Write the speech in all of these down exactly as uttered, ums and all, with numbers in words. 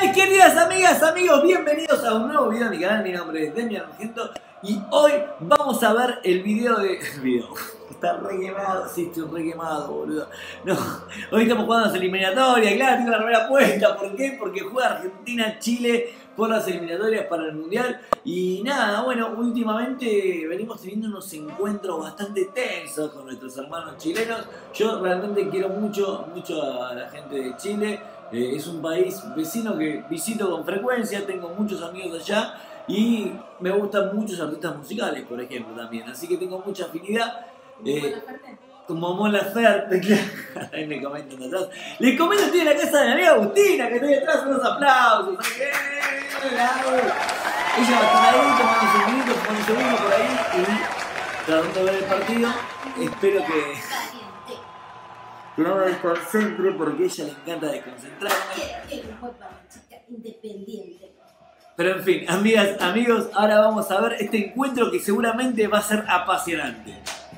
Hey, queridas amigas, amigos, bienvenidos a un nuevo video de mi canal. Mi nombre es Demian Argento y hoy vamos a ver el video de... El video... Está re quemado, sí, estoy re quemado, boludo. No, hoy estamos jugando las eliminatorias, claro, tengo la remera puesta. ¿Por qué? Porque juega Argentina-Chile por las eliminatorias para el Mundial. Y nada, bueno, últimamente venimos teniendo unos encuentros bastante tensos con nuestros hermanos chilenos. Yo realmente quiero mucho, mucho a la gente de Chile. Eh, es un país vecino que visito con frecuencia, tengo muchos amigos allá y me gustan muchos artistas musicales, por ejemplo, también. Así que tengo mucha afinidad. Eh, como Mon Laferte, claro. Ahí me comentan atrás. Les comento, estoy en la casa de mi amiga Agustina, que estoy detrás, unos aplausos. ¡Eh! Ella va a estar ahí tomando un minuto, tomando un segundo por ahí y tratando de ver el partido. Espero que, que no me desconcentre porque a ella le encanta desconcentrarme. Pero en fin, amigas, amigos, ahora vamos a ver este encuentro que seguramente va a ser apasionante.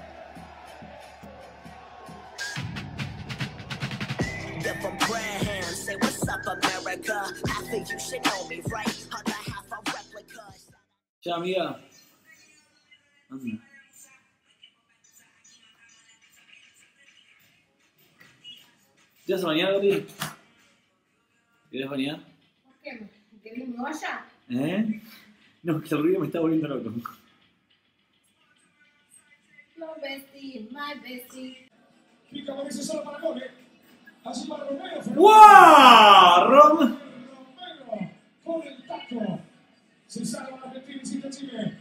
Ya, amiga. Anda. ¿Te vas a bañar, Gabriel? ¿Querés bañar? ¿Por qué? ¿Querés que me vaya? ¿Eh? No, que el ruido me está volviendo loco. No, bestie, my bestie. Pica por ese solo para Cole. Así para Romero. ¡Wow! Rom. Romero con el taco. Se salva la Argentina y sigue Chile.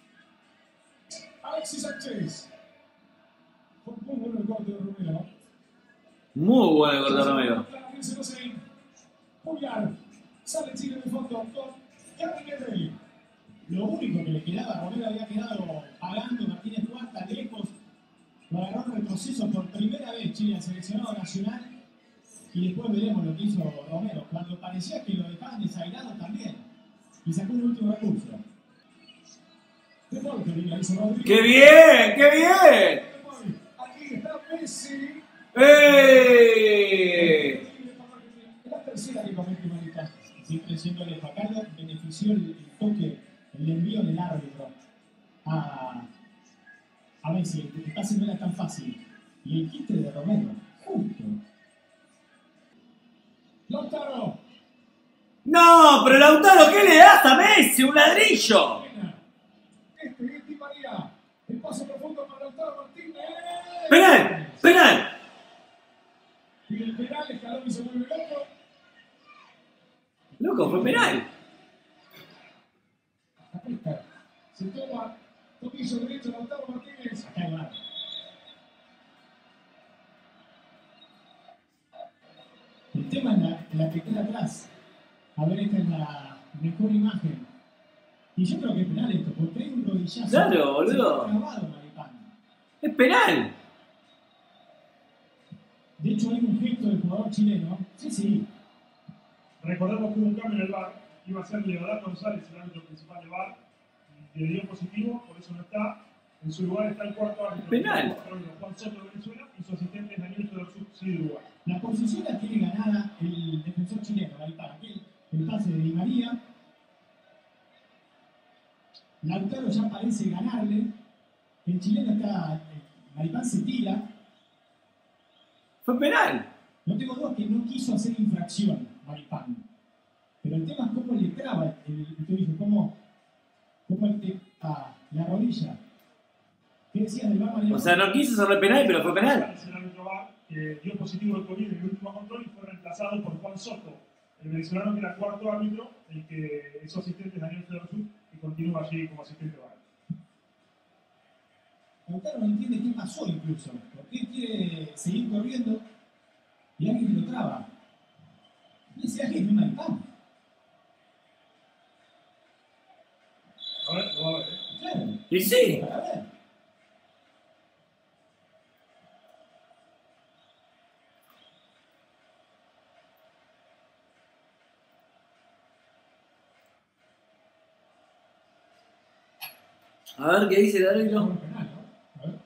Alexis Sánchez. Fue muy bueno el corte de Romero. Muy bueno el corte de Romero. Pulgar. Sale Chile en el fondo con Carriquete. Lo único que le quedaba, Romero había quedado pagando Martínez Cuarta lejos. Lo agarró en retroceso por primera vez Chile al seleccionado nacional. Y después veremos lo que hizo Romero, cuando parecía que lo dejaban desairado también. Y sacó un último recurso. ¡Qué bien! ¡Qué bien! Aquí está Messi. ¡Eh! Es la tercera que comete Marita. Siempre siendo el Facardo, benefició el, el toque, el envío del árbitro a, a Messi. El que pase no era tan fácil. Y el quite de Romero, justo. Lautaro. No, pero Lautaro, ¿qué le das a Messi? ¡Un ladrillo! Este es Di María. El pase profundo para Lautaro Martínez. ¡Penal! ¡Penal! Y el penal, Scaloni se vuelve loco. Loco, fue penal. Acá está. Se toma toquillo derecho Lautaro Martínez. Acá el bar. El tema es la, la que queda atrás. A ver, esta es la mejor imagen. Y yo creo que es penal esto, porque hay un rodillazo. Claro, boludo. Grabado, Maripán. ¡Es penal! De hecho, hay un gesto del jugador chileno. Sí, sí. Recordemos que hubo un cambio en el V A R. Iba a ser Leodán González, el árbitro principal del V A R. Le dio positivo, por eso no está. En su lugar está el cuarto árbitro. Penal. Juan Soto de Venezuela y su asistente es Daniel Federzú, sí, de Uruguay. La posición la tiene ganada el defensor chileno, Maripán. Aquí el pase de Di María. Lautaro ya parece ganarle. El chileno está. Maripán se tira. ¡Fue penal! No tengo dudas que no quiso hacer infracción, Maripán. Pero el tema es cómo le traba el, el tobillo, cómo, cómo el te, ah, la rodilla. ¿Qué decías del V A R? O sea, no quiso hacerle penal, pero fue penal. Es el árbitro V A R que dio positivo el COVID en el último control y fue reemplazado por Juan Soto, el venezolano que era cuarto árbitro, el que es su asistente es Daniel Federzú y continúa allí como asistente V A R. Lautaro no entiende qué pasó incluso. Porque él quiere seguir corriendo y alguien lo traba. Y ese alguien es Maripán. A ver, lo va a ver. ¿eh? Claro. Y sí. Para ver. A ver qué dice el árbitro. Penal, ¿no? A ver.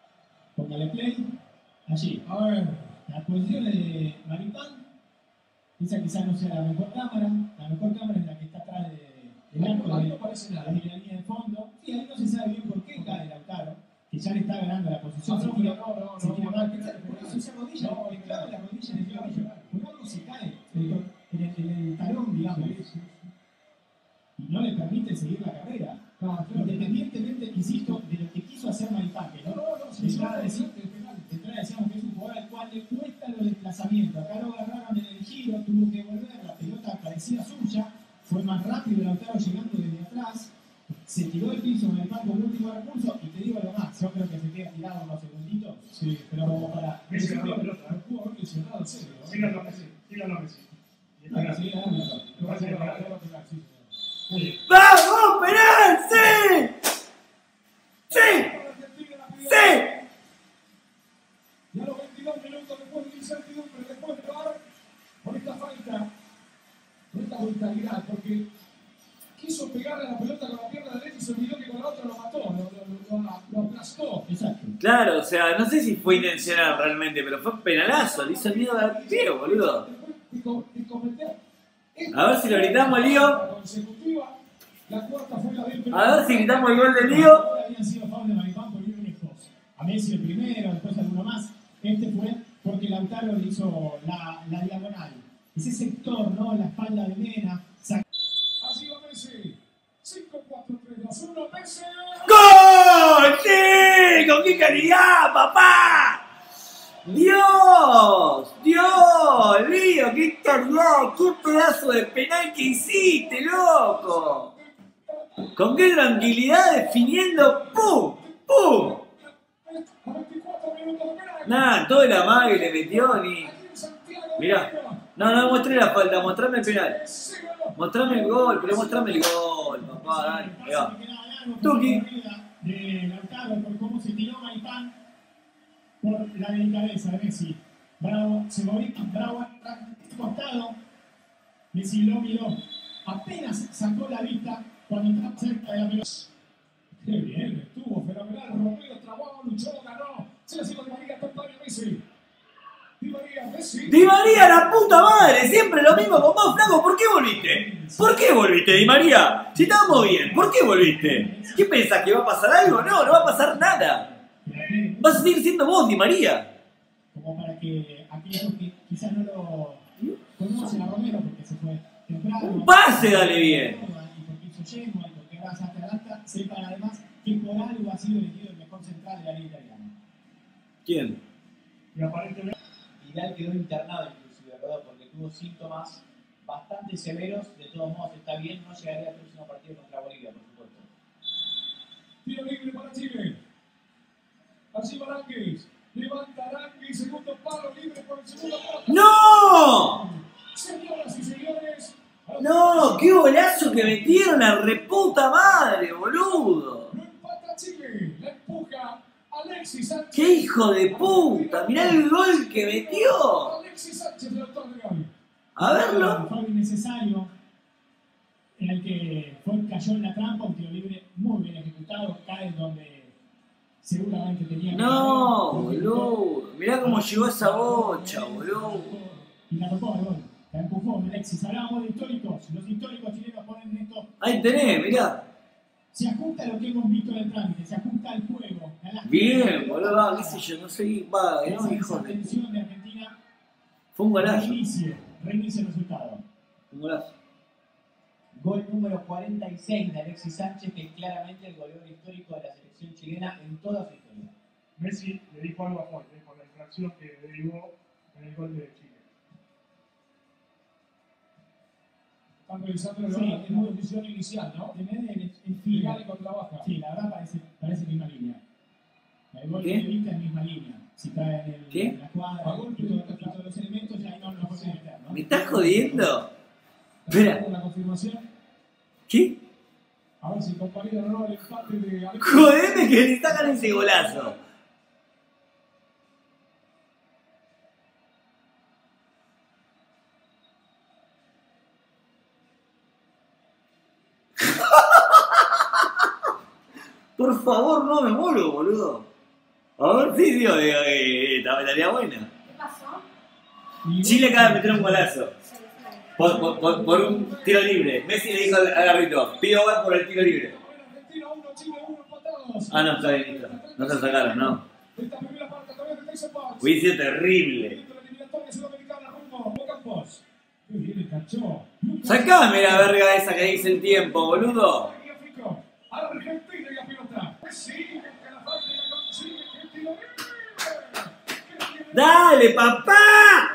Póngale play. Allí. A ver. La posición de Maripán esa quizás no sea la mejor cámara, la mejor cámara es la que está atrás de, del arco, Ahí de, no parece nada. de la línea de fondo. Sí, ahí no se sabe bien por qué cae Lautaro, que ya le está ganando la posición. No, se no, tira, no, no, se no, tira no, mal. no, ¿Qué tal? Por eso se arrodilla, no, le no, clava no, la rodilla en el no, tobillo. no, Por algo se cae en el, en el, en el talón, digamos. Y no le permite seguir la carrera. No, claro. Independientemente, insisto, de lo que quiso hacer Maripán, que No, no, no, no, sí, de sí, entrada no, decir- sí, el penal. de entrada decíamos que es un jugador al cual le cuesta los desplazamientos. Acá lo agarraron en el giro, tuvo que volver, la pelota parecía suya, fue más rápido Lautaro llegando desde atrás, se tiró el piso en el banco como último recurso, y te digo lo más, yo creo que se queda tirado unos segunditos, Sí, pero pero como para... Messi ganó la pelota, ¿eh? pudo haber lesionado en serio. ¿no? Síganlo a Messi, síganlo a Messi. Y es Para penal. seguir ganando. Lo va a hacer, lo va a hacer, lo va a hacer, sí, señor. Sí. ¡Vamos, penal! ¡Sí! ¡Sí! ¡Sí! Y a los veintidós minutos después de incertidumbre, después de parar por esta falta, por esta brutalidad, porque quiso pegarle a la pelota con la pierna derecha y se olvidó que con la otra lo mató, lo, lo, lo, lo aplastó. Exacto. Claro, o sea, no sé si fue intencional realmente, pero fue penalazo, le hizo miedo al pie, boludo. Después de co- de cometer A ver si lo gritamos, Lío. consecutiva, la cuarta fue la del A ver si gritamos el gol de Lío. Habían sido foul de Maripán por ir lejos. A Messi el primero, después alguno más. Este fue porque Lautaro le hizo la, la diagonal. Ese sector, ¿no? La espalda de Mena. Sac- Así va Messi. cinco, cuatro, tres, dos, uno, Messi. ¡Gol! ¡Sí! ¡Con qué calidad, papá! ¡Dios! ¡Dios! ¡Lío! ¡Qué calidad! ¡Qué pedazo de penal que hiciste, loco! ¿Con qué tranquilidad definiendo? ¡Pum! ¡Pum! A veinticuatro minutos de penal. Nada, todo el amague le metió ni... Aquí en Santiago. Mirá. No, no mostré la falta, mostrame el penal. Sí, ganó. Mostrame el gol, pero mostrame el gol, papá, dale. Ahí va. Tuki. De Lautaro por cómo se tiró Maripán por la delicadeza de Messi. Bravo, se movió, Bravo al costado. Messi lo miró. Apenas sacó la vista cuando estaba cerca de la pelota. Qué bien, estuvo fenomenal. Romero trabó, luchó, ganó. Se la hizo Di María, Antonio Messi. Di María, Messi. Di María, la puta madre, siempre lo mismo con vos, flaco, ¿por qué volviste? ¿Por qué volviste, Di María? Si estábamos bien, ¿por qué volviste? ¿Qué pensás, que va a pasar algo? No, no va a pasar nada. Vas a seguir siendo vos, Di María. Como para que aquellos que quizás no lo conocen a Romero porque se fue temprano. Un pase, dale bien. Y porque hizo Genoa y porque ahora Santa Atalanta, sepan además que por algo ha sido elegido el mejor central de la liga italiana. ¿Quién? Y aparentemente Vidal quedó internado inclusive, ¿verdad? Porque tuvo síntomas bastante severos. De todos modos está bien, no llegaría al próximo partido contra Bolivia, por supuesto. Tiro libre para Chile. Allí Aranguis. Levanta Aranguis, segundo palo libre por el segundo palo. ¡No! Señoras y señores. No, qué golazo que metieron, la reputa madre, boludo. Lo empata Chile. La empuja Alexis Sánchez. ¡Qué hijo de puta! Mirá el gol que metió. Alexis Sánchez, el autor de gol. A verlo. Fue innecesario en el que fue, cayó en la trampa, un tiro libre muy bien ejecutado, cae donde seguramente tenía que No, caer. boludo. Mirá cómo llegó esa bocha, boludo. Y la tocó el gol, la empujó Alexis. Hablábamos de históricos, los históricos chilenos ponen esto. Ahí tenés, mirá. Se ajusta a lo que hemos visto en el trámite, se ajusta al juego. a las- Bien, boludo, va, qué sé yo, no sé, va, Esa no, hijo de... desatención de Argentina, Fue un golazo, reinicio, reinicio el resultado. un golazo. Gol número cuarenta y seis de Alexis Sánchez, que es claramente el goleador histórico de la selección chilena en toda su historia. Messi le dijo algo a Fuente por la infracción que derivó en el gol de Chile. Están revisando Sí, la, es la muy- posición inicial, ¿no? De Medellín es, es Legal fila. y contra baja. Sí, la verdad parece, parece misma línea. El gol ¿Qué? que evita es misma línea. Si cae en, el, ¿Qué? en la cuadra, A golpe y todo- de- y todos los elementos, ya ahí no lo puede meter, ¿no? ¿Me estás jodiendo? Espera. La confirmación. ¿Qué? A ver si compañero no el empate de Alexis. Jodeme que le sacan ese golazo. Por favor, no me muero, boludo. A ver, sí, tío, digo que estaría buena. ¿Qué pasó? Y- Chile acaba de meter un golazo. Se le Por, por, por, por un tiro libre. Messi le dijo al, al árbitro, pido bar por el tiro libre. Ah, no, está bien, listo. No se sacaron, no. Hubiese sido terrible. Sacame la verga esa que dice el tiempo, boludo. ¡Dale, papá!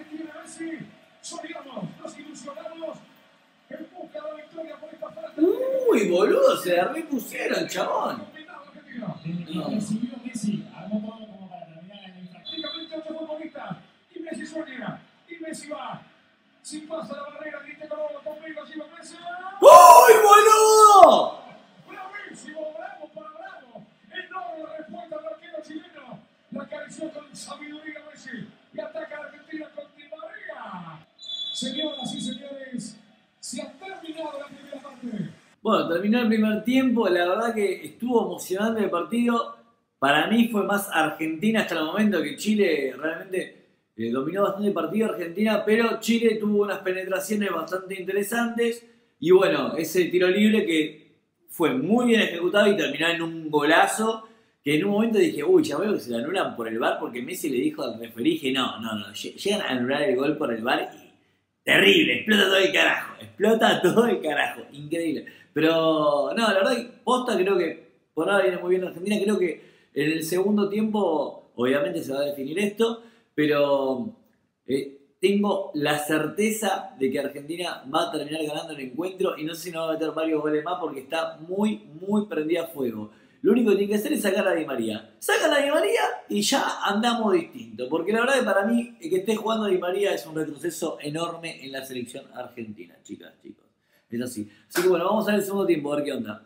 Uy, boludo, se la repusieron, chabón. Y recibió Messi, armó todo como para terminar en la infracción. Y Messi sueña, y Messi va. Si pasa la barrera, grite conmigo, si va Messi. ¡Uy, boludo! Bravísimo, bravo para bravo. Enorme respuesta del arquero chileno. La acarició con sabiduría Messi. Y ataca a Argentina con Di María. Señoras y señores, se ha terminado la primera parte. Bueno, terminó el primer tiempo, la verdad que estuvo emocionante el partido. Para mí fue más Argentina hasta el momento, que Chile realmente eh, dominó bastante el partido Argentina, pero Chile tuvo unas penetraciones bastante interesantes. Y bueno, ese tiro libre que fue muy bien ejecutado y terminó en un golazo, que en un momento dije, uy, ya veo que se lo anulan por el V A R, porque Messi le dijo al referí, dije, no, no, no, llegan a anular el gol por el V A R y terrible, explota todo el carajo, explota todo el carajo, increíble. Pero no, la verdad que posta creo que por ahora viene muy bien la Argentina, creo que en el segundo tiempo obviamente se va a definir esto, pero eh, tengo la certeza de que Argentina va a terminar ganando el encuentro y no sé si nos va a meter varios goles más porque está muy, muy prendida a fuego. Lo único que tiene que hacer es sacar a Di María. Sacan a Di María y ya andamos distinto. Porque la verdad que para mí que esté jugando Di María es un retroceso enorme en la selección argentina, chicas, chicos. Es así. Así que bueno, vamos a ver el segundo tiempo, a ver qué onda.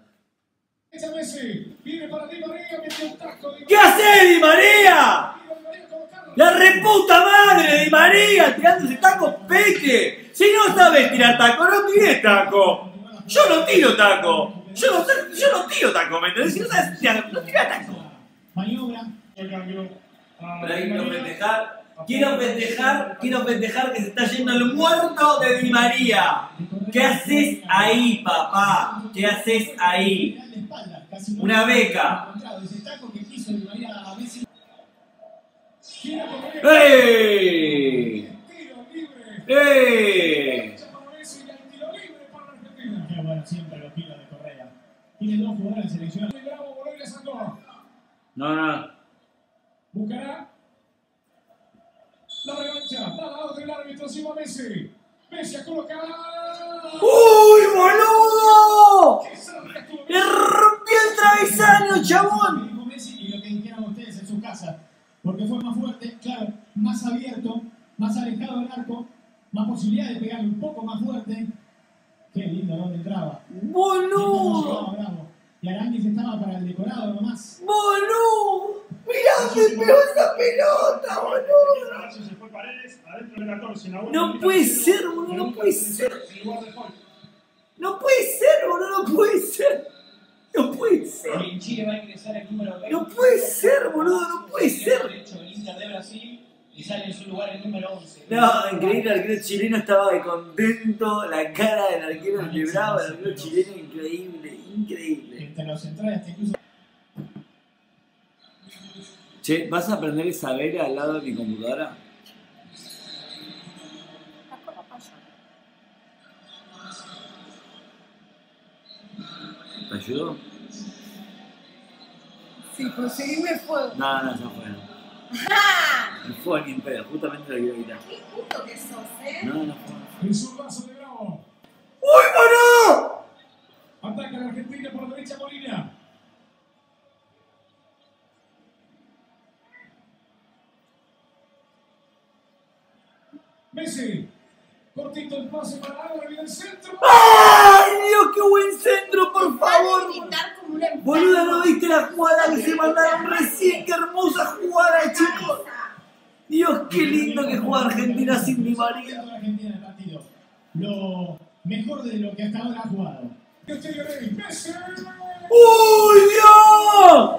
¿Qué hace Di María? ¡La reputa madre Di María! Tirando ese taco pete. Si no sabes tirar taco, no tires taco. Yo no tiro taco. Yo no, yo no tiro taco, ¿me entendés? Si no sabes tirar, no tira taco. Maniobra. El cambio. Pero ahí quiero festejar. Quiero festejar, quiero festejar que se está yendo el muerto de Di María. ¿Qué haces ahí, papá? ¿Qué haces ahí? Una beca. ¡Eh! ¡Eh! Qué bueno, siempre los kilos de Correa. Tiene dos jugadores de selección. Bravo, Bologna sacó. No, no. Buscará la revancha. Da la orden del árbitro, encima Messi. Messi a colocar. ¡Uy, boludo! ¡Le rompió el travesaño, chabón! Dijo Messi y lo que dijeron ustedes en su casa. Porque fue más fuerte, claro, más abierto, más alejado del arco, más posibilidad de pegarle un poco más fuerte. Qué lindo donde entraba. ¡Boludo! Bravo. Y Aranguis estaba para el decorado nomás. ¡Boludo! ¡Mirá dónde pegó esa pelota, boludo! Se fue Paredes, adentro de catorce. No puede ser, boludo, no puede ser. No puede ser, boludo, no puede ser. No puede ser. En Chile va a ingresar el número veinte. No puede ser, boludo, no puede ser. Derecho del Inter de Brasil y sale en su lugar el número once. No, increíble, el arquero chileno estaba de contento, la cara del arquero de Bravo, el arquero chileno increíble, increíble. Entre los centrales hasta incluso. Che, ¿vas a prender esa vela al lado de mi computadora? ¿Te ayudo? Sí, conseguime fuego. No, no, no fue. ¡Ja! No fue ni en pedo, justamente lo quiero quitar. ¡Qué justo que sos, eh! No, no fue. El zurdazo de Bravo. ¡Uy, boludo! Ataca la Argentina por la derecha Molina. Messi. Cortito el pase para Álvaro y el centro. ¡Ay, Dios, qué buen centro, por favor! Gritar como una Boluda, ¿no viste la jugada que se mandaron recién? ¡Qué hermosa jugada, chicos! Dios, qué lindo que juega Argentina sin Di María. Argentina en el partido. Lo mejor de lo que hasta ahora ha jugado. Messi. ¡Uy, Dios!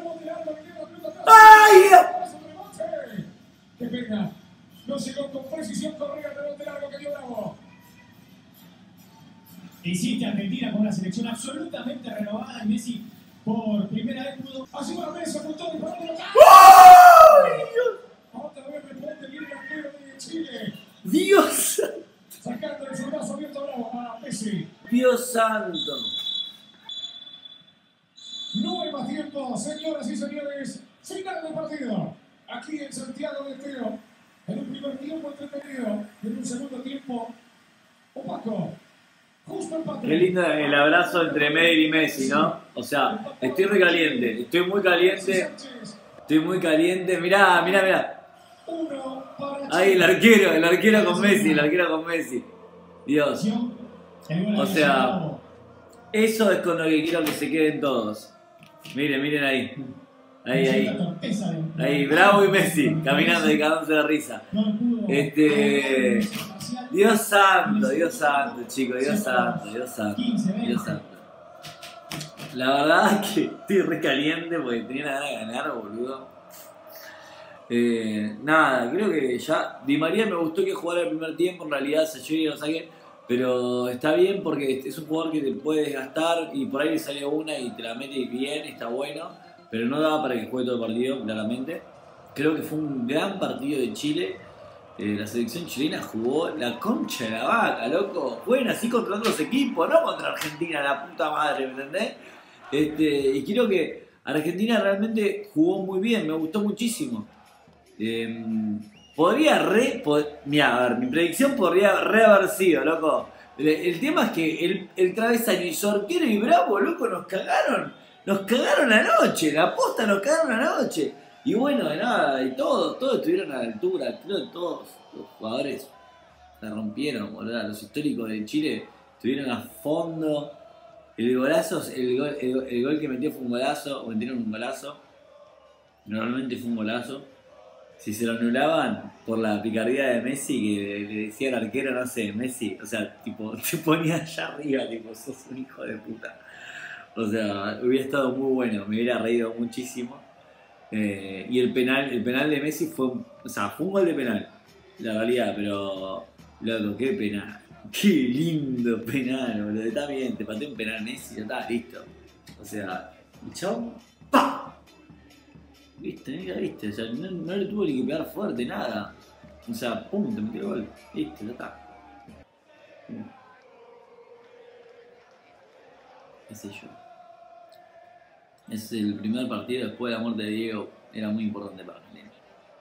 ¡Ay! ¡Qué pena! No llegó con precisión Correa, rebote largo que dio Bravo. que hiciste Argentina con una selección absolutamente renovada y Messi por primera vez pudo. Así va Messi, apuntó de parado. Otra vez responde bien el arquero de Chile. Dios, Sacándole su brazo abierto a Messi. Dios santo. No hay más tiempo, señoras y señores. Final del partido. Aquí en Santiago de Estero. En un primer tiempo entretenido. En un segundo tiempo opaco. Justo empate. Qué lindo el abrazo entre Medellín y Messi, ¿no? O sea, estoy re caliente, estoy muy caliente, estoy muy caliente. Mirá, mirá, mirá. Uno para Ahí el Chile. arquero, el arquero con Messi, el arquero con Messi. Dios, El gol O había sea, llegado. eso es con lo que quiero que se queden todos. Miren, miren ahí. Ahí, La ahí. torpeza de- Ahí, Bravo y Messi, caminando y cagándose de risa. No pudo. Este. Dios santo, Dios santo, chicos, Dios santo, Dios santo, Dios santo. La verdad es que estoy re caliente porque tenía la gana de ganar, boludo. Eh, nada, creo que ya. Di María me gustó que jugara el primer tiempo, en realidad se yo y lo saqué. Pero está bien porque es un jugador que te puede desgastar y por ahí le sale una y te la mete bien, está bueno. Pero no daba para que juegue todo el partido, claramente. Creo que fue un gran partido de Chile. Eh, la selección chilena jugó la concha de la vaca, loco. Jueguen así contra otros equipos, no contra Argentina, la puta madre, ¿me entendés? Este, y creo que Argentina realmente jugó muy bien, me gustó muchísimo. Eh, podría re... Pod, mirá, a ver, mi predicción podría re haber sido, loco. El, el tema es que el, el travesaño y Sorquero y Bravo, loco, nos cagaron. Nos cagaron anoche, la posta nos cagaron anoche. Y bueno, de nada, y todos, todos estuvieron a la altura, creo que todos los jugadores la rompieron, boludo. Los históricos de Chile estuvieron a fondo. El golazo, el gol, el, el gol que metió fue un golazo, o metieron un golazo. Normalmente fue un golazo. Si se lo anulaban por la picardía de Messi, que le decía al arquero, no sé, Messi, o sea, tipo, te ponía allá arriba, tipo, sos un hijo de puta. O sea, hubiera estado muy bueno, me hubiera reído muchísimo. Eh, y el penal, el penal de Messi fue, o sea, fue un gol de penal, la realidad, pero, loco, qué penal. Qué lindo penal, boludo. Está bien, te pateé un penal Messi, ya está, listo. O sea, chau, ¡pa! Viste, mira, viste, o sea, no, no le tuvo que pegar fuerte, nada. O sea, pum, te metió el gol. Viste, ya está. Qué sé yo. Es el primer partido después de la muerte de Diego, era muy importante para Argentina.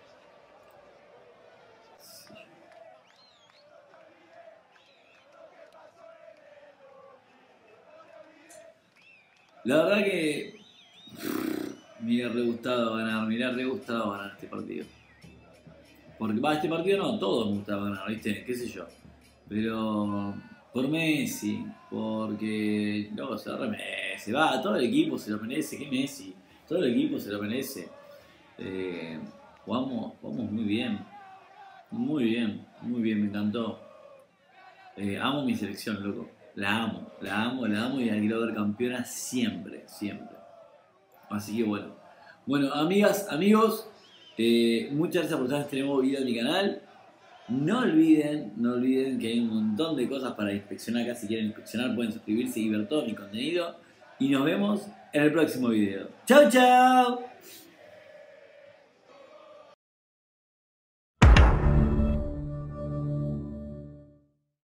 La verdad que me hubiera re gustado ganar, me hubiera re gustado ganar este partido. Porque va, este partido no, todos me gustaba ganar, ¿viste? Qué sé yo. Pero por Messi, porque no, se re merece, va, todo el equipo se lo merece, ¿qué Messi? Todo el equipo se lo merece. Eh, jugamos, jugamos muy bien, muy bien, muy bien, me encantó. Eh, amo mi selección, loco, la amo, la amo, la amo y la quiero ver campeona siempre, siempre. Así que bueno, bueno, amigas, amigos, eh, muchas gracias por estar en este nuevo video en mi canal. No olviden, no olviden que hay un montón de cosas para inspeccionar acá. Si quieren inspeccionar pueden suscribirse y ver todo mi contenido. Y nos vemos en el próximo video. ¡Chao, chao!